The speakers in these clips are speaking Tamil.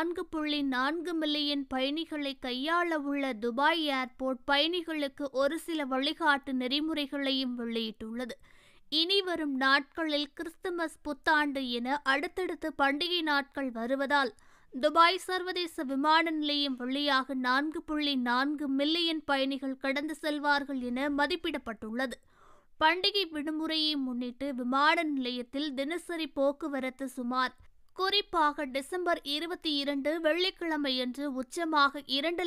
4.4 மில்லியன் பயணிகளை கையாள உள்ள துபாய் ஏர்போர்ட் பயணிகளுக்கு ஒரு சில வழிகாட்டு நெறிமுறைகளையும் வெளியிட்டுள்ளது. இனி வரும் நாட்களில் கிறிஸ்துமஸ், புத்தாண்டு என அடுத்தடுத்து பண்டிகை நாட்கள் வருவதால் துபாய் சர்வதேச விமான நிலையம் வழியாக 4.4 மில்லியன் பயணிகள் கடந்து செல்வார்கள் என மதிப்பிடப்பட்டுள்ளது. பண்டிகை விடுமுறையை முன்னிட்டு விமான நிலையத்தில் தினசரி போக்குவரத்து குறிப்பாக டிசம்பர் 22 வெள்ளிக்கிழமையன்று உச்சமாக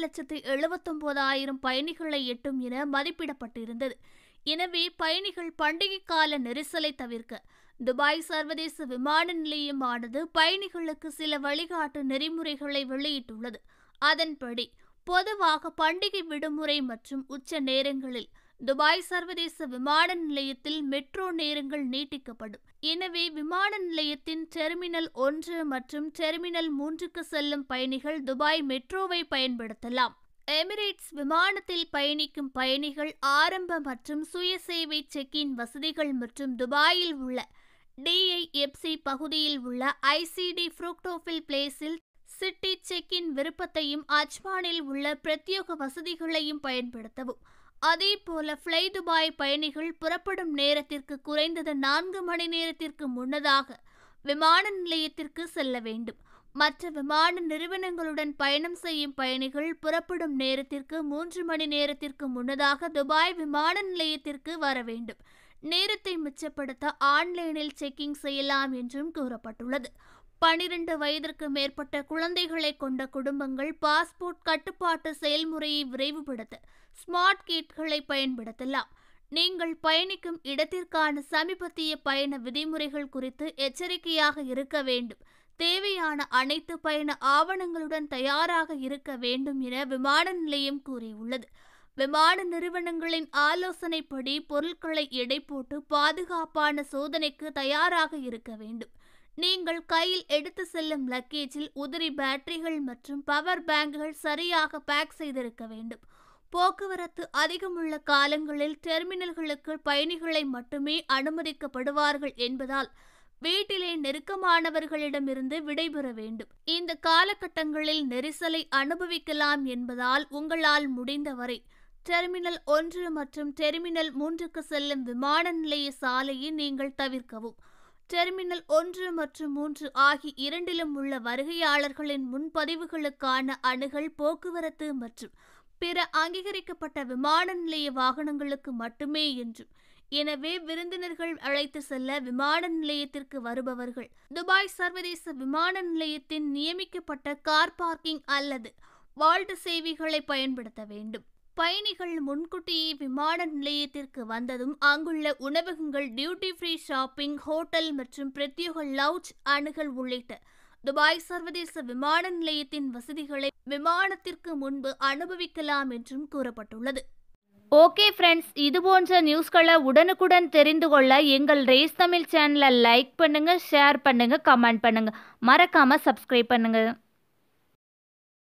2,79,000 பயணிகளை எட்டும் என மதிப்பிடப்பட்டிருந்தது. எனவே பயணிகள் பண்டிகை கால நெரிசலை தவிர்க்க துபாய் சர்வதேச விமான நிலையமானது பயணிகளுக்கு சில வழிகாட்டு நெறிமுறைகளை வெளியிட்டுள்ளது. அதன்படி பொதுவாக பண்டிகை விடுமுறை மற்றும் உச்ச நேரங்களில் துபாய் சர்வதேச விமான நிலையத்தில் மெட்ரோ நேரங்கள் நீட்டிக்கப்படும். எனவே விமான நிலையத்தின் டெர்மினல் 1 மற்றும் டெர்மினல் 3க்கு செல்லும் பயணிகள் துபாய் மெட்ரோவை பயன்படுத்தலாம். எமிரேட்ஸ் விமானத்தில் பயணிக்கும் பயணிகள் ஆரம்ப மற்றும் சுயசேவை செக்-இன் வசதிகள் மற்றும் துபாயில் உள்ள DIFC பகுதியில் உள்ள ICD ஃப்ரூக்டோஃபில் பிளேஸில் சிட்டி செக்-இன் விருப்பத்தையும் அஜ்மானில் உள்ள பிரத்யேக வசதிகளையும் பயன்படுத்தவும். அதேபோல ஃப்ளை துபாய் பயணிகள் புறப்படும் நேரத்திற்கு குறைந்தது 4 மணி நேரத்திற்கு முன்னதாக விமான நிலையத்திற்கு செல்ல வேண்டும். மற்ற விமான நிறுவனங்களுடன் பயணம் செய்யும் பயணிகள் புறப்படும் நேரத்திற்கு 3 மணி நேரத்திற்கு முன்னதாக துபாய் விமான நிலையத்திற்கு வர வேண்டும். நேரத்தை மிச்சப்படுத்த ஆன்லைனில் செக்கிங் செய்யலாம் என்றும் கூறப்பட்டுள்ளது. 12 வயதிற்கு மேற்பட்ட குழந்தைகளை கொண்ட குடும்பங்கள் பாஸ்போர்ட் கட்டுப்பாட்டு செயல்முறையை விரைவுபடுத்த ஸ்மார்ட் கேட்களை பயன்படுத்தலாம். நீங்கள் பயணிக்கும் இடத்திற்கான சமீபத்திய பயண விதிமுறைகள் குறித்து எச்சரிக்கையாக இருக்க வேண்டும். தேவையான அனைத்து பயண ஆவணங்களுடன் தயாராக இருக்க வேண்டும் என விமான நிலையம் கூறியுள்ளது. விமான நிறுவனங்களின் ஆலோசனைப்படி பொருட்களை எடை போட்டு பாதுகாப்பான சோதனைக்கு தயாராக இருக்க வேண்டும். நீங்கள் கையில் எடுத்து செல்லும் லக்கேஜில் உதிரி பேட்டரிகள் மற்றும் பவர் பேங்குகள் சரியாக பேக் செய்திருக்க வேண்டும். போக்குவரத்து அதிகமுள்ள காலங்களில் டெர்மினல்களுக்கு பயணிகளை மட்டுமே அனுமதிக்கப்படுவார்கள் என்பதால் வீட்டிலே நெருக்கமானவர்களிடமிருந்து விடைபெற வேண்டும். இந்த காலகட்டங்களில் நெரிசலை அனுபவிக்கலாம் என்பதால் உங்களால் முடிந்தவரை டெர்மினல் 1 மற்றும் டெர்மினல் 3க்கு செல்லும் விமான நிலைய சாலையை நீங்கள் தவிர்க்கவும். டெர்மினல் 1 மற்றும் 3 ஆகிய இரண்டிலும் உள்ள வருகையாளர்களின் முன்பதிவுகளுக்கான அணுகல் போக்குவரத்து மற்றும் பிற அங்கீகரிக்கப்பட்ட விமான நிலைய வாகனங்களுக்கு மட்டுமே என்றும், எனவே விருந்தினர்கள் அழைத்து செல்ல விமான நிலையத்திற்கு வருபவர்கள் துபாய் சர்வதேச விமான நிலையத்தின் நியமிக்கப்பட்ட கார் பார்க்கிங் அல்லது வால்ட் சேவைகளை பயன்படுத்த வேண்டும். பயணிகள் முன்கூட்டியே விமான நிலையத்திற்கு வந்ததும் அங்குள்ள உணவகங்கள், டியூட்டி ஃப்ரீ ஷாப்பிங், ஹோட்டல் மற்றும் பிரத்யேக லவுஞ்ச் அணுகல் உள்ளிட்ட துபாய் சர்வதேச விமான நிலையத்தின் வசதிகளை விமானத்திற்கு முன்பு அனுபவிக்கலாம் என்றும் கூறப்பட்டுள்ளது. ஓகே ஃப்ரெண்ட்ஸ், இது போன்ற நியூஸ்களை உடனுக்குடன் தெரிந்து கொள்ள எங்கள் ரேஸ் தமிழ் சேனலை லைக் பண்ணுங்க, ஷேர் பண்ணுங்க, கமெண்ட் பண்ணுங்க, மறக்காம சப்ஸ்கிரைப் பண்ணுங்க.